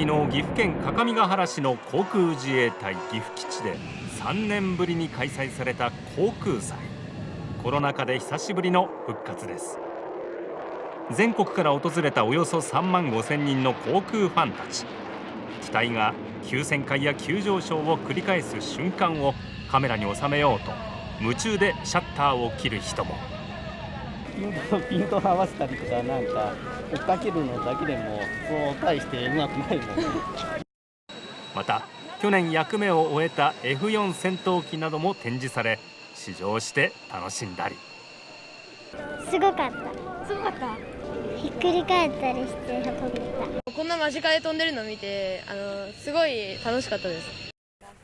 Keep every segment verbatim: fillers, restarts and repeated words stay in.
昨日、岐阜県各務原市の航空自衛隊岐阜基地でさんねんぶりに開催された航空祭。コロナ禍で久しぶりの復活です。全国から訪れたおよそさんまんごせんにんの航空ファンたち。機体が急旋回や急上昇を繰り返す瞬間をカメラに収めようと夢中でシャッターを切る人も。 ピント、ピント合わせたりとか、なんか追っかけるのだけでもそう大してうまくないもんね。 また去年役目を終えた エフよん 戦闘機なども展示され、試乗して楽しんだり。 すごかった。すごかった。ひっくり返ったりして運んでた。 こんな間近で飛んでるのを見て、あのすごい楽しかったです。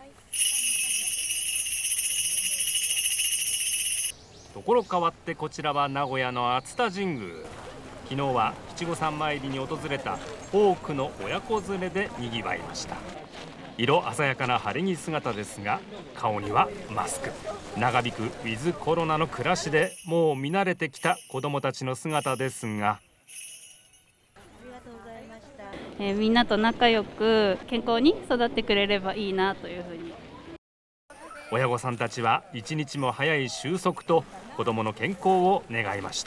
ところ変わってこちらは名古屋の熱田神宮。昨日は七五三参りに訪れた多くの親子連れでにぎわいました。色鮮やかな晴れ着姿ですが、顔にはマスク。長引くウィズコロナの暮らしでもう見慣れてきた子どもたちの姿ですが、 えー、みんなと仲良く健康に育ってくれればいいなというふうに。 親御さんたちは一日も早い収束と子どもの健康を願いました。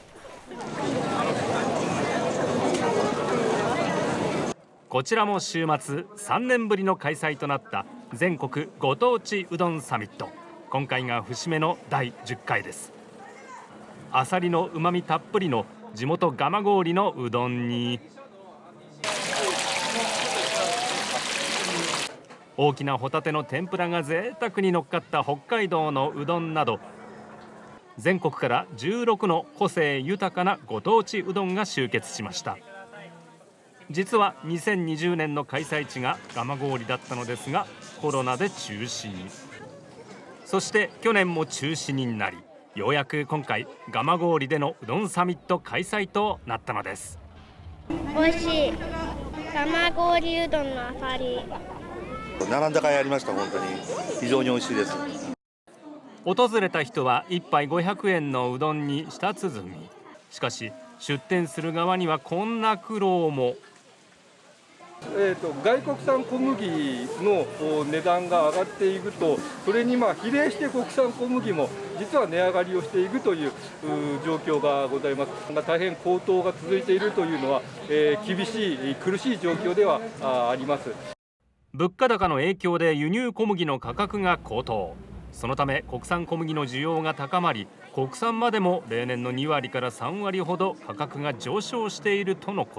こちらも週末さんねんぶりの開催となった全国ご当地うどんサミット。今回が節目のだいじゅっかいです。あさりのうまみたっぷりの地元蒲郡のうどんに、大きなホタテの天ぷらが贅沢に乗っかった北海道のうどんなど、全国からじゅうろくの個性豊かなご当地うどんが集結しました。実はにせんにじゅうねんの開催地が蒲郡だったのですが、コロナで中止に。そして去年も中止になり、ようやく今回蒲郡でのうどんサミット開催となったのです。 美味しい。蒲郡うどんのあさり。 並んだ甲斐ありました。本当に非常に美味しいです。 訪れた人はいっぱいごひゃくえんのうどんに舌鼓。しかし出店する側にはこんな苦労も。 えーと、外国産小麦の値段が上がっていくと、それにまあ比例して国産小麦も実は値上がりをしていくという状況がございます。大変高騰が続いているというのは、えー、厳しい苦しい状況ではあります。 物価高の影響で輸入小麦の価格が高騰。そのため国産小麦の需要が高まり、国産までも例年のにわりからさんわりほど価格が上昇しているとのこと。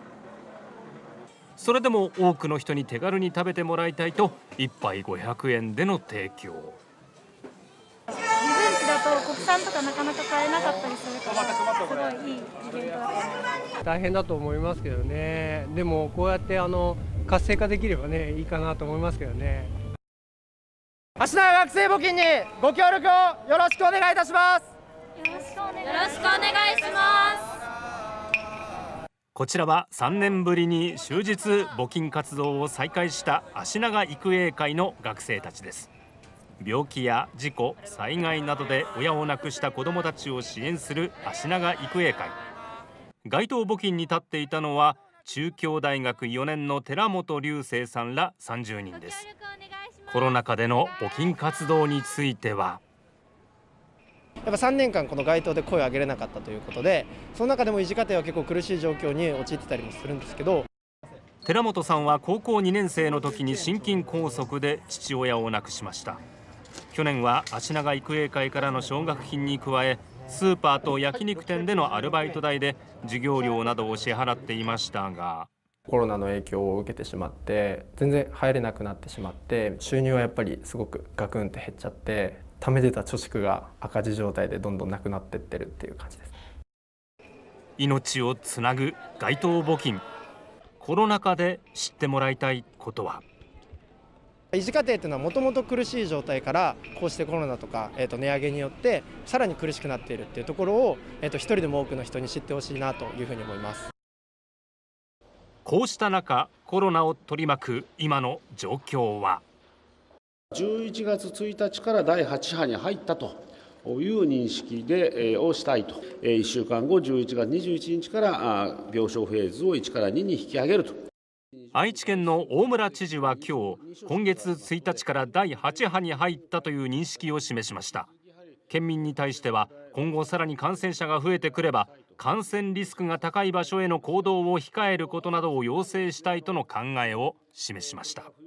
それでも多くの人に手軽に食べてもらいたいといっぱいごひゃくえんでの提供。 自分家だと国産とかなかなか買えなかったりするから、すごいいいイベントだと思います。 大変だと思いますけどね。でもこうやってあの活性化できればね、いいかなと思いますけどね。 芦名学生募金にご協力をよろしくお願いいたします。 よろしくお願いします。 こちらはさんねんぶりに終日募金活動を再開した芦長育英会の学生たちです。病気や事故、災害などで親を亡くした子どもたちを支援する芦長育英会。街頭募金に立っていたのは中京大学よねんの寺本龍生さんらさんじゅうにんです。コロナ禍での募金活動については、 やっぱさんねんかんこの街頭で声を上げれなかったということで、その中でも維持家庭は結構苦しい状況に陥ってたりもするんですけど、 寺本さんは高校にねん生の時に心筋梗塞で父親を亡くしました。去年は芦長育英会からの奨学金に加え、スーパーと焼肉店でのアルバイト代で授業料などを支払っていましたが、 コロナの影響を受けてしまって全然入れなくなってしまって、収入はやっぱりすごくガクンって減っちゃって、貯めてた貯蓄が赤字状態でどんどんなくなっていってるっていう感じです。 命をつなぐ街頭募金。コロナ禍で知ってもらいたいことは。 維持家庭というのはもともと苦しい状態から、こうしてコロナとか、えー、と値上げによってさらに苦しくなっているっていうところを、えー、と一人でも多くの人に知ってほしいなというふうに思います。 こうした中、コロナを取り巻く今の状況は。 じゅういちがつついたちからだいはちはに入ったという認識でをしたいと、いっしゅうかんごじゅういちがつにじゅういちにちから病床フェーズをいちからにに引き上げると。 愛知県の大村知事は今日、今月ついたちからだいはち波に入ったという認識を示しました。県民に対しては、今後さらに感染者が増えてくれば感染リスクが高い場所への行動を控えることなどを要請したいとの考えを示しました。